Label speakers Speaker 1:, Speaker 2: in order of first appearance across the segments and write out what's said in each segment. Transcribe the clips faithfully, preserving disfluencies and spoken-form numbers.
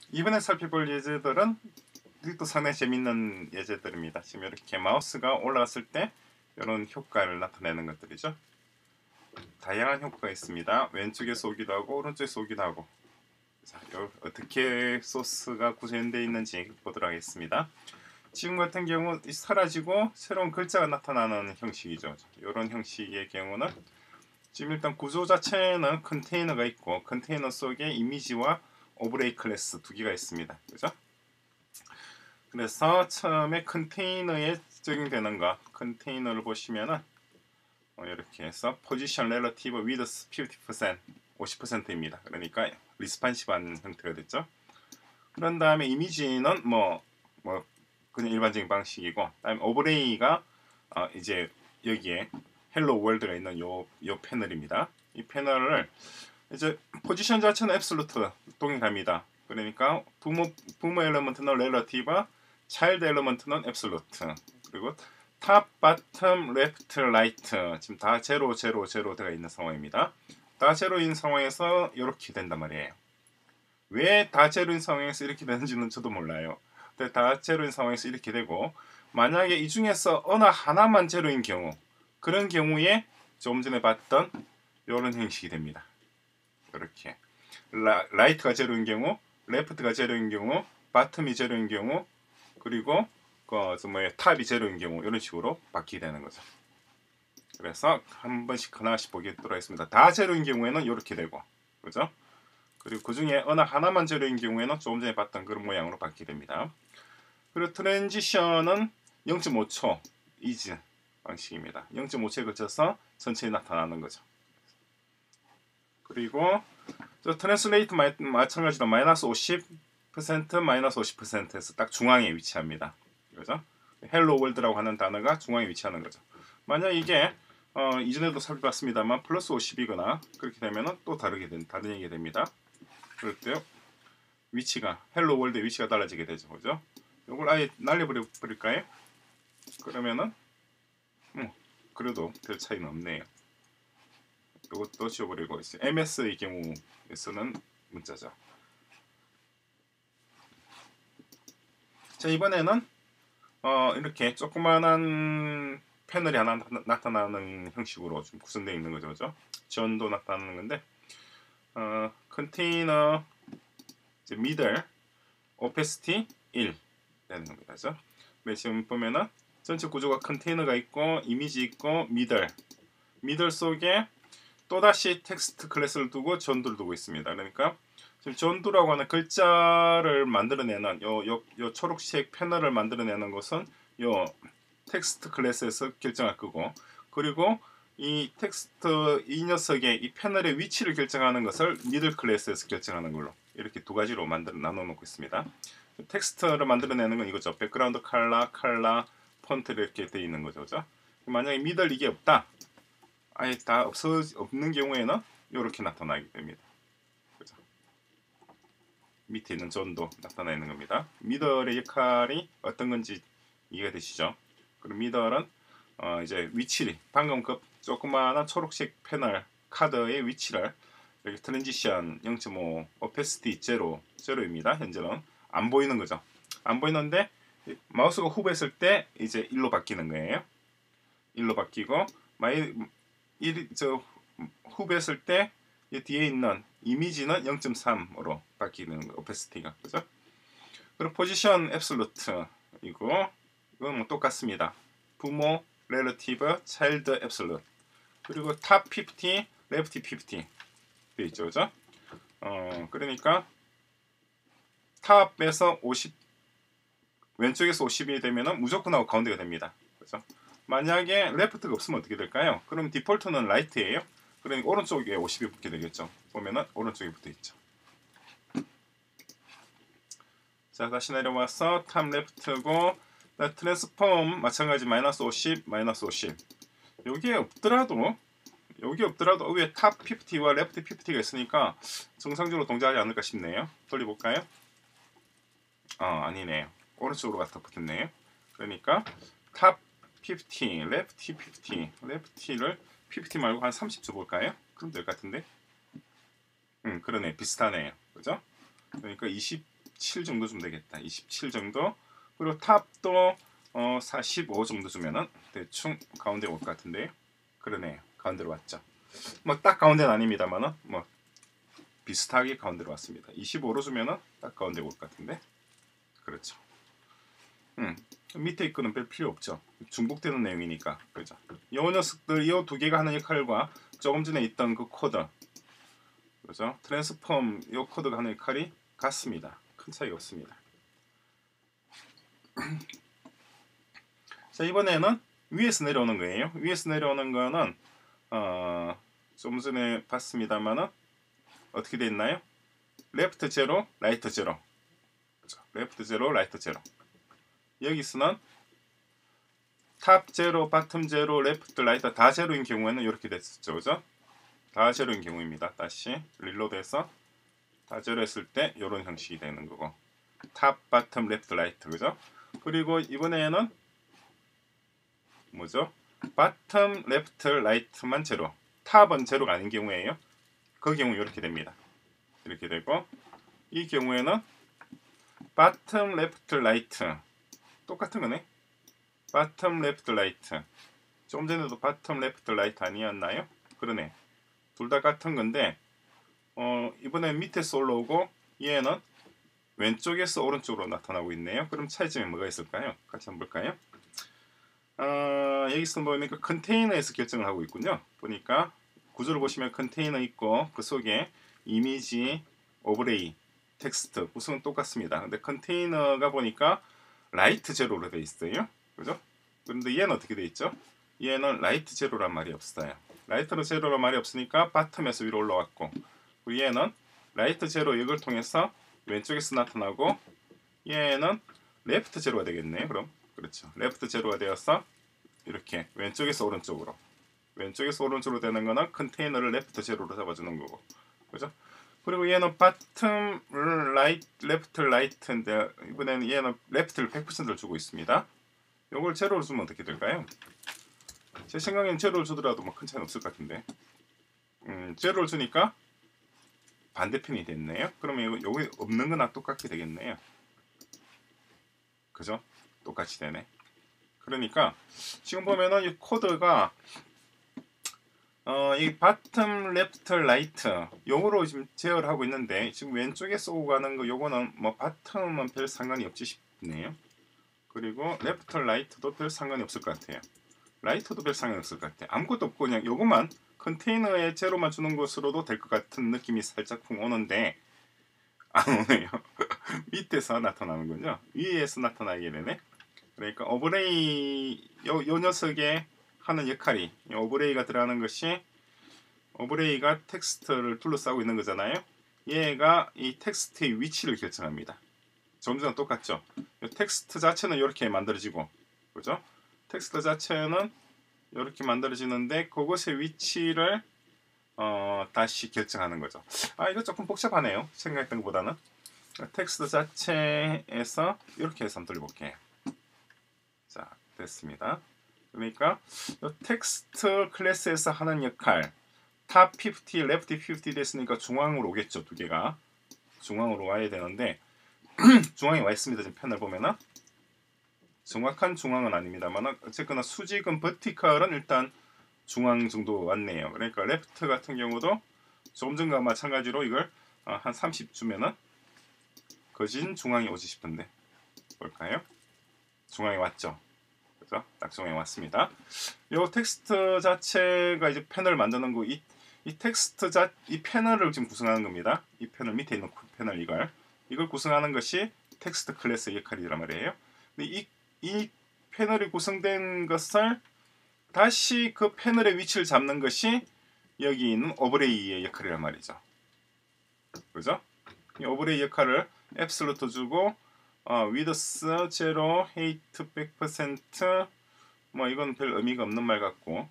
Speaker 1: 이번에 살펴볼 예제들은 또 상당히 재밌는 예제들입니다. 지금 이렇게 마우스가 올라갔을 때 이런 효과를 나타내는 것들이죠. 다양한 효과가 있습니다. 왼쪽에서 오기도 하고 오른쪽에서 오기도 하고. 자, 어떻게 소스가 구현되어 있는지 보도록 하겠습니다. 지금 같은 경우 사라지고 새로운 글자가 나타나는 형식이죠. 이런 형식의 경우는 지금 일단 구조 자체는 컨테이너가 있고 컨테이너 속에 이미지와 오브레이 클래스 두 개가 있습니다. 그죠? 그래서 처음에 컨테이너에 적용되는 것, 컨테이너를 보시면은 어, 이렇게 해서 포지션 렐러티브 위드 오십 퍼센트 오십 퍼센트입니다. 그러니까 리스판시브한 형태가 됐죠. 그런 다음에 이미지는 뭐, 뭐 그냥 일반적인 방식이고, 다음에 오버레이가 어, 이제 여기에 헬로 월드가 있는 요, 요 패널입니다. 이 패널을 이제 포지션 자체는 앱솔루트 동일합니다. 그러니까 부모 부모 엘리먼트는 렐러티브, 차일드 엘리먼트는 앱솔루트. 그리고 탑, 바텀, 레프트, 라이트 지금 다 제로, 제로, 제로 되어 있는 상황입니다. 다 제로인 상황에서 이렇게 된단 말이에요. 왜 다 제로인 상황에서 이렇게 되는지는 저도 몰라요. 근데 다 제로인 상황에서 이렇게 되고, 만약에 이 중에서 어느 하나만 제로인 경우, 그런 경우에 좀 전에 봤던 이런 형식이 됩니다. 이렇게 라, 라이트가 제로인 경우, 레프트가 제로인 경우, 바텀이 제로인 경우, 그리고 그 뭐예요, 탑이 제로인 경우 이런 식으로 바뀌게 되는 거죠. 그래서 한 번씩 하나씩 보도록 하겠습니다. 다 제로인 경우에는 이렇게 되고, 그죠? 그리고 그 중에 어느 하나만 제로인 경우에는 조금 전에 봤던 그런 모양으로 바뀌게 됩니다. 그리고 트랜지션은 영 점 오 초 이즈 방식입니다. 영 점 오 초에 걸쳐서 천천히 나타나는 거죠. 그리고 저 트랜슬레이트 마찬가지로 마이너스 오십 퍼센트 마이너스 오십 퍼센트에서 딱 중앙에 위치합니다. 그죠? 헬로 월드라고 하는 단어가 중앙에 위치하는 거죠. 만약 이게 어, 이전에도 살펴봤습니다만 플러스 오십이거나 그렇게 되면은 또 다르게 된 다른 얘기가 됩니다. 그럴 때 위치가 헬로 월드의 위치가 달라지게 되죠. 그죠? 이걸 아예 날려버려 버릴까요? 그러면은 뭐 그래도 별 차이는 없네요. 이것도 지워버리고 있어요. 엠에스의 경우에서는 문자죠. 자, 이번에는 어, 이렇게 조그만한 패널이 하나 나타나는 형식으로 좀 구성되어 있는 거죠. 그죠? 전도 나타나는 건데 어, 컨테이너 이제 미들 오페시티 일 되는 겁니다. 그죠? 지금 보면은 전체 구조가 컨테이너가 있고 이미지 있고 미들 미들 속에 또다시 텍스트 클래스를 두고 전도를 두고 있습니다. 그러니까 지금 전도라고 하는 글자를 만들어내는 요, 요, 요 초록색 패널을 만들어내는 것은 요 텍스트 클래스에서 결정할 거고, 그리고 이 텍스트 이 녀석의 이 패널의 위치를 결정하는 것을 미들 클래스에서 결정하는 걸로 이렇게 두 가지로 만들어 나눠 놓고 있습니다. 텍스트를 만들어내는 건 이거죠. 백그라운드 컬러, 컬러, 폰트 이렇게 되어 있는 거죠. 그죠? 만약에 미들 이게 없다, 아예 다 없어 없는 경우에는 이렇게 나타나게 됩니다. 그죠? 밑에 있는 존도 나타내는 겁니다. 미들의 역할이 어떤 건지 이해가 되시죠? 그리고 미들은 어 이제 위치를 방금 그 조그마한 초록색 패널 카드의 위치를 여기 트랜지션 영 점 오 오페시티 제로 제로입니다. 현재는 안 보이는 거죠. 안 보이는데 마우스가 후보했을 때 이제 일로 바뀌는 거예요. 일로 바뀌고 마이 일, 저 후보했을 때 뒤에 있는 이미지는 영 점 삼으로 바뀌는 거, 오페시티가. 그죠? 그리고 포지션 앱솔루트 이거 이건 뭐 똑같습니다. 부모 렐러티브 차일드 앱솔루트 그리고 탑 오십 레프트 오십 되어 있죠. 그죠? 어, 그러니까 탑에서 오십 왼쪽에서 오십이 되면은 무조건 하고 가운데가 됩니다. 그죠? 만약에 레프트가 없으면 어떻게 될까요? 그럼 디폴트는 라이트예요. 그러니까 오른쪽에 오십이 붙게 되겠죠. 보면은 오른쪽에 붙어 있죠. 자, 다시 내려와서 탑 레프트고 트랜스폼 마찬가지 마이너스 오십 마이너스 오십. 여기에 없더라도 여기 없더라도 위에 탑 오십와 레프트 오십가 있으니까 정상적으로 동작하지 않을까 싶네요. 돌려볼까요? 어, 아니네요. 오른쪽으로 갖다 붙었네요. 그러니까 탑 오십, 레프트 오십, 레프트를 오십 말고 한 삼십 줘볼까요? 그럼 될 것 같은데? 음, 그러네. 비슷하네요. 그죠? 그러니까 이십 이십칠 정도 주면 되겠다. 이십칠 정도. 그리고 탑도 어, 사십오 정도 주면은 대충 가운데 올 것 같은데요. 그러네요. 가운데로 왔죠. 뭐 딱 가운데는 아닙니다만은 뭐 비슷하게 가운데로 왔습니다. 이십오로 주면은 딱 가운데 올 것 같은데. 그렇죠. 음, 밑에 있고는 별 필요 없죠. 중복되는 내용이니까. 그죠. 이 녀석들, 이 두 개가 하는 역할과 조금 전에 있던 그 코드, 그죠? 트랜스폼 이 코드가 하는 역할이 같습니다. 큰 차이가 없습니다. 자, 이번에는 위에서 내려오는 거예요. 위에서 내려오는 거는 어, 좀 전에 봤습니다만은 어떻게 돼 있나요? 레프트 제로, 라이트 제로. 그죠? 레프트 제로, 라이트 제로. 여기서는 탑 제로, 바텀 제로, 레프트, 라이트 다 제로인 경우에는 이렇게 됐었죠. 그죠? 다 제로인 경우입니다. 다시 릴로드해서 다 제로 했을 때 이런 형식이 되는 거고. 탑, 바텀, 레프트, 라이트. 그죠? 그리고 이번에는 뭐죠? 바텀, 레프트, 라이트만 제로. 탑은 제로가 아닌 경우에요. 그 경우 이렇게 됩니다. 이렇게 되고 이 경우에는 바텀, 레프트, 라이트 똑같은 거네. 바텀, 레프트, 라이트. 좀 전에도 바텀, 레프트, 라이트 아니었나요? 그러네. 둘 다 같은 건데 어, 이번엔 밑에서 올라오고 얘는 왼쪽에서 오른쪽으로 나타나고 있네요. 그럼 차이점이 뭐가 있을까요? 같이 한번 볼까요? 어, 여기서 보니까 컨테이너에서 결정을 하고 있군요. 보니까 구조를 보시면 컨테이너 있고 그 속에 이미지, 오버레이, 텍스트 구성은 똑같습니다. 근데 컨테이너가 보니까 라이트 제로로 되어 있어요. 그죠? 그런데 얘는 어떻게 되어 있죠? 얘는 라이트 제로란 말이 없어요. 라이트 제로란 말이 없으니까 바텀에서 위로 올라왔고 그리고 얘는 라이트 제로 이걸 통해서 왼쪽에서 나타나고 얘는 레프트 제로가 되겠네요. 그럼 그렇죠. 레프트 제로가 되어서 이렇게 왼쪽에서 오른쪽으로 왼쪽에서 오른쪽으로 되는 거는 컨테이너를 레프트 제로로 잡아주는 거고 그죠? 그리고 얘는 바텀 라이트 레프트 라이트인데 이번에는 얘는 레프트를 백 퍼센트를 주고 있습니다. 요걸 제로를 주면 어떻게 될까요? 제 생각엔 제로를 주더라도 뭐 큰 차이는 없을 것 같은데 음, 제로를 주니까 반대편이 됐네요. 그러면 여기 없는 거나 똑같게 되겠네요. 그죠? 똑같이 되네. 그러니까 지금 보면은 이 코드가 어, 이 바텀, 레프트, 라이트 요거로 지금 제어를 하고 있는데 지금 왼쪽에서 오고 가는 거 요거는 뭐 바텀은 별 상관이 없지 싶네요. 그리고 레프트, 라이트도 별 상관이 없을 것 같아요. 라이트도 별 상관이 없을 것 같아요. 아무것도 없고 그냥 요것만 컨테이너에 제로만 주는 것으로도 될 것 같은 느낌이 살짝 오는데 안 오네요. 밑에서 나타나는 거죠. 위에서 나타나게 되네. 그러니까 오버레이 요, 요 녀석의 하는 역할이 오버레이가 들어가는 것이 오버레이가 텍스트를 둘러싸고 있는 거잖아요. 얘가 이 텍스트의 위치를 결정합니다. 좀 전랑 똑같죠. 텍스트 자체는 이렇게 만들어지고 그죠? 텍스트 자체는 이렇게 만들어지는데 그것의 위치를 어, 다시 결정하는 거죠. 아 이거 조금 복잡하네요. 생각했던 것보다는. 텍스트 자체에서 이렇게 해서 한번 돌려볼게요. 자 됐습니다. 그러니까 이 텍스트 클래스에서 하는 역할 탑 오십, 레프트 오십 됐으니까 중앙으로 오겠죠. 두 개가 중앙으로 와야 되는데 중앙에 와 있습니다. 지금 편을 보면은 정확한 중앙은 아닙니다만 어쨌거나 수직은 버티컬은 일단 중앙 정도 왔네요. 그러니까 레프트 같은 경우도 조금 전과 마찬가지로 이걸 한 삼십 주면은 거진 중앙에 오지 싶은데 볼까요? 중앙에 왔죠. 그죠? 딱 중앙에 왔습니다. 이 텍스트 자체가 이제 패널 만드는 거, 이, 이 텍스트 자, 이 패널을 지금 구성하는 겁니다. 이 패널 밑에 있는 패널 이걸 이걸 구성하는 것이 텍스트 클래스의 역할이란 말이에요. 근데 이, 이 패널이 구성된 것을 다시 그 패널의 위치를 잡는 것이 여기 있는 오버레이의 역할이란 말이죠. 그죠? 이 오버레이 역할을 앱솔루트 주고 어, 위드스 제로, 헤이트 백 퍼센트 뭐 이건 별 의미가 없는 말 같고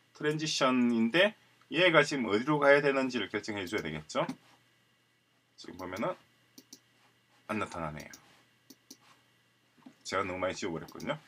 Speaker 1: 트랜지션인데 얘가 지금 어디로 가야 되는지를 결정해 줘야 되겠죠. 지금 보면은 안 나타나네요. 제가 너무 많이 지워버렸거든요.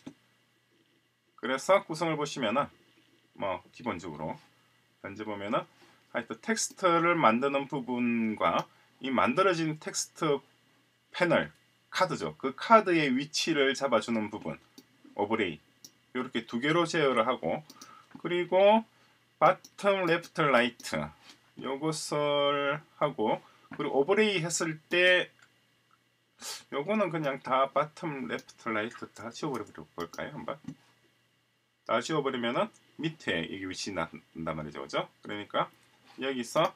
Speaker 1: 그래서 구성을 보시면은 뭐 기본적으로 현재 보면은 하여튼 텍스트를 만드는 부분과 이 만들어진 텍스트 패널, 카드죠. 그 카드의 위치를 잡아주는 부분, 오버레이. 이렇게 두 개로 제어를 하고, 그리고 바텀, 레프트, 라이트 요것을 하고, 그리고 오버레이 했을 때 요거는 그냥 다 바텀, 레프트, 라이트 다 지워버려 볼까요? 한번 다 지워버리면은 밑에 이게 위치 난단 말이죠, 그죠? 그러니까 여기서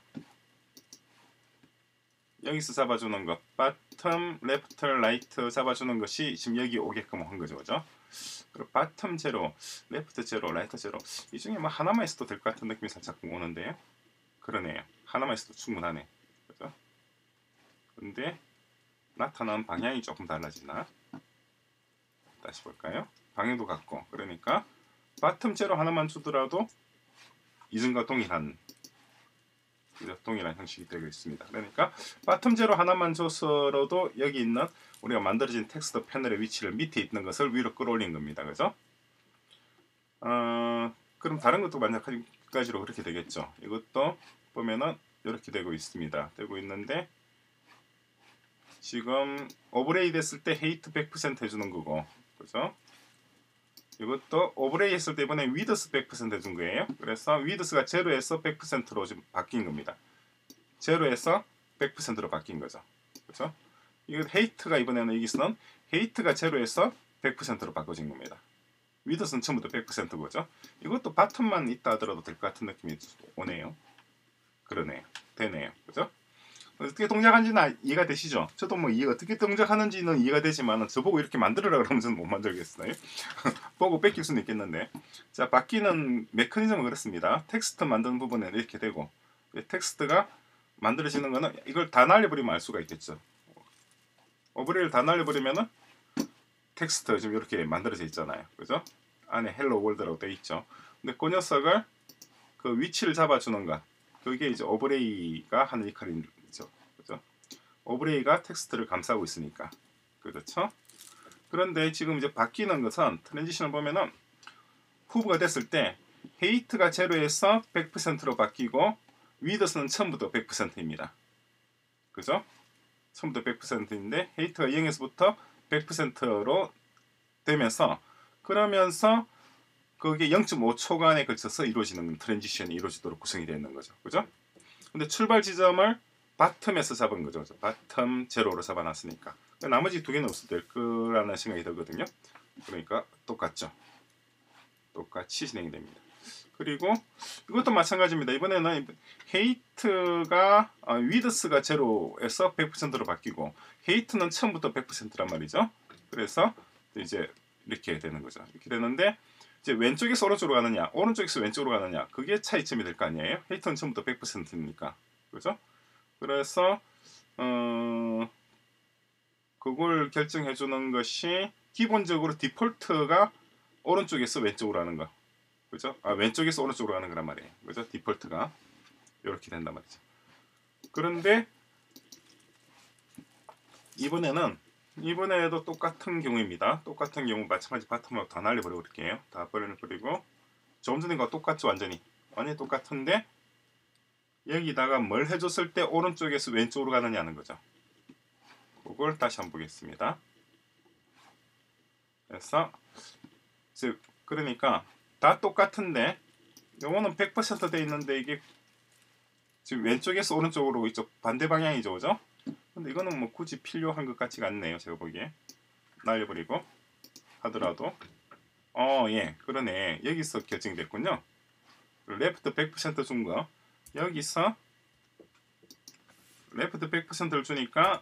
Speaker 1: 여기서 잡아주는 것, 바텀, 레프트, 라이트 잡아주는 것이 지금 여기 오게끔 한 거죠, 그죠? 그리고 바텀 제로, 레프트 제로, 라이트 제로, 이 중에 뭐 하나만 있어도 될 것 같은 느낌이 살짝 오는데요. 그러네요. 하나만 있어도 충분하네, 그죠? 근데 나타나는 방향이 조금 달라지나? 다시 볼까요? 방향도 같고, 그러니까 바텀 제로 하나만 주더라도 이전과 동일한 동일한 형식이 되고 있습니다. 그러니까 바텀 제로 하나만 줘서라도 여기 있는 우리가 만들어진 텍스트 패널의 위치를 밑에 있는 것을 위로 끌어올린 겁니다. 그죠? 어, 그럼 다른 것도 마찬가지로 그렇게 되겠죠. 이것도 보면은 이렇게 되고 있습니다. 되고 있는데 지금 오버레이 됐을 때 헤이트 백 퍼센트 해주는 거고, 그죠? 이것도 오버레이 했을 때 이번에 위드스 백 퍼센트 해준 거예요. 그래서 위드스가 제로에서 백 퍼센트로 지금 바뀐 겁니다. 제로에서 백 퍼센트로 바뀐 거죠. 그렇죠? 이거 헤이트가 이번에는 여기서는 헤이트가 제로에서 백 퍼센트로 바꿔진 겁니다. 위드스는 처음부터 백 퍼센트 거죠. 이것도 바텀만 있다 하더라도 될 것 같은 느낌이 오네요. 그러네요. 되네요. 그죠? 어떻게 동작하는지는 이해가 되시죠? 저도 뭐 이해 어떻게 동작하는지는 이해가 되지만 저보고 이렇게 만들으라 그러면 저는 못 만들겠어요. 보고 뺏길 수는 있겠는데, 자, 바뀌는 메커니즘은 그렇습니다. 텍스트 만드는 부분은 이렇게 되고, 텍스트가 만들어지는 거는 이걸 다 날려버리면 알 수가 있겠죠. 오버레이를 다 날려버리면은 텍스트 지금 이렇게 만들어져 있잖아요. 그죠? 안에 헬로 월드라고 되어 있죠. 근데 그 녀석을 그 위치를 잡아주는 것, 그게 이제 오버레이가 하는 역할이죠. 그죠? 오버레이가 텍스트를 감싸고 있으니까. 그렇죠? 그런데 지금 이제 바뀌는 것은 트랜지션을 보면은 후보가 됐을 때 헤이트가 제로에서 백 퍼센트로 바뀌고 위드스는 처음부터 백 퍼센트입니다. 그죠? 처음부터 백 퍼센트인데 헤이트가 영에서부터 백 퍼센트로 되면서, 그러면서 그게 영 점 오 초간에 걸쳐서 이루어지는 트랜지션이 이루어지도록 구성이 되어 있는 거죠. 그죠? 근데 출발 지점을 바텀에서 잡은 거죠. 그죠? 바텀 제로로 잡아놨으니까. 나머지 두 개는 없어도 될 거라는 생각이 들거든요. 그러니까 똑같죠. 똑같이 진행이 됩니다. 그리고 이것도 마찬가지입니다. 이번에는 헤이트가 아, 위드스가 제로에서 백 퍼센트로 바뀌고 헤이트는 처음부터 백 퍼센트란 말이죠. 그래서 이제 이렇게 되는 거죠. 이렇게 되는데 이제 왼쪽에서 오른쪽으로 가느냐, 오른쪽에서 왼쪽으로 가느냐, 그게 차이점이 될 거 아니에요. 헤이트는 처음부터 백 퍼센트니까. 그죠? 그래서 어, 그걸 결정해 주는 것이 기본적으로 디폴트가 오른쪽에서 왼쪽으로 하는 거. 그죠? 아, 왼쪽에서 오른쪽으로 가는 거란 말이에요. 그죠? 디폴트가 이렇게 된단 말이죠. 그런데 이번에는 이번에도 똑같은 경우입니다. 똑같은 경우 마찬가지 바텀으로 다 날려버려 버릴게요. 다 버려버리고 조금 전과 똑같죠. 완전히 완전히 똑같은데 여기다가 뭘 해줬을 때 오른쪽에서 왼쪽으로 가느냐는 거죠. 그걸 다시 한번 보겠습니다. 그래서 즉 그러니까 다 똑같은데 요거는 백 퍼센트 돼 있는데 이게 지금 왼쪽에서 오른쪽으로 이쪽 반대 방향이죠, 그죠? 근데 이거는 뭐 굳이 필요한 것 같지가 않네요, 제가 보기에. 날려버리고 하더라도 어, 예, 그러네. 여기서 결정이 됐군요. 레프트 백 퍼센트 준 거 여기서 레프트 백 퍼센트를 주니까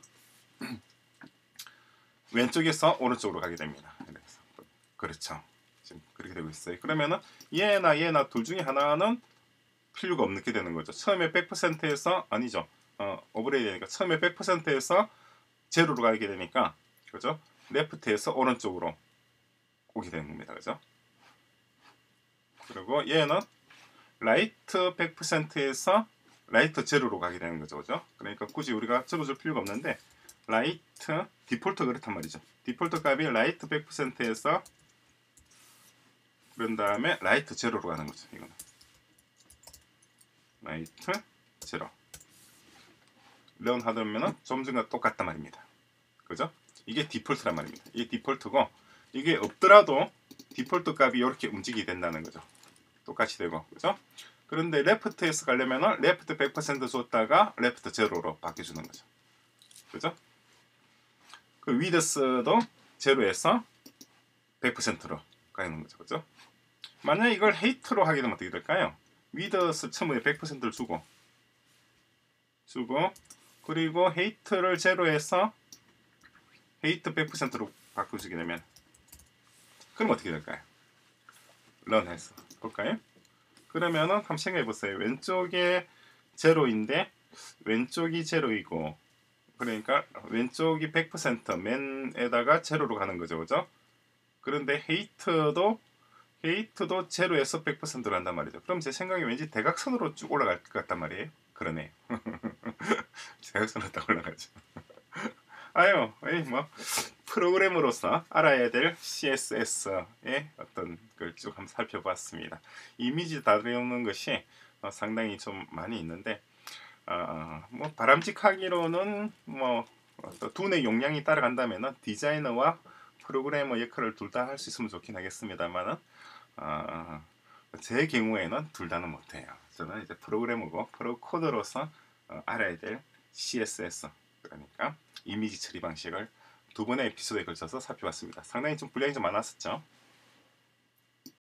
Speaker 1: 왼쪽에서 오른쪽으로 가게 됩니다. 그래서 그렇죠. 지금 그렇게 되고 있어요. 그러면은 얘나 얘나 둘 중에 하나는 필요가 없게 되는 거죠. 처음에 백 퍼센트에서 아니죠. 어, 오버레이 되니까 처음에 백 퍼센트에서 제로로 가게 되니까 그죠? 레프트에서 오른쪽으로 오게 되는 겁니다. 그죠? 그리고 얘는 라이트 백 퍼센트에서 라이트 제로로 가게 되는 거죠. 그죠? 그러니까 굳이 우리가 적어줄 필요가 없는데 라이트 디폴트 그렇단 말이죠. 디폴트 값이 라이트 백 퍼센트에서 그런 다음에 라이트 제로로 가는 거죠. 이거는 라이트 제로. 런 하더면은 좀 전과 똑같단 말입니다. 그죠? 그죠? 이게 디폴트란 말입니다. 이게 디폴트고 이게 없더라도 디폴트 값이 이렇게 움직이게 된다는 거죠. 똑같이 되고 그죠? 그런데 레프트에서 가려면은 레프트 백 퍼센트 줬다가 레프트 제로로 바뀌어주는 거죠. 그죠? 그 위드스도 제로에서 백 퍼센트로 가는 거죠. 그죠? 만약 이걸 헤이트로 하게 되면 어떻게 될까요? 위드스 처음에 백 퍼센트를 주고 주고 그리고 헤이트를 제로에서 헤이트 백 퍼센트로 바꾸시게 되면 그럼 어떻게 될까요? 런해서 볼까요? 그러면은 한번 생각해 보세요. 왼쪽에 제로인데 왼쪽이 제로이고 그러니까 왼쪽이 백 퍼센트 맨에다가 제로로 가는 거죠. 그죠? 그런데 헤이트도 헤이트도 제로에서 백 퍼센트로 한단 말이죠. 그럼 제 생각에 왠지 대각선으로 쭉 올라갈 것 같단 말이에요. 그러네요. 대각선으로 딱 올라가죠. 아유, 에이, 뭐 프로그램으로서 알아야 될 씨에스에스의 어떤 걸 쭉 한번 살펴봤습니다. 이미지 다루는 것이 어, 상당히 좀 많이 있는데 어, 뭐 바람직하기로는 뭐 두뇌 용량이 따라간다면 디자이너와 프로그래머 역할을 둘 다 할 수 있으면 좋긴 하겠습니다만은 어, 제 경우에는 둘 다는 못해요. 저는 이제 프로그래머고 프로 코드로서 어, 알아야 될 씨에스에스 그러니까 이미지 처리 방식을 두 번의 에피소드에 걸쳐서 살펴봤습니다. 상당히 좀 분량이 좀 많았었죠.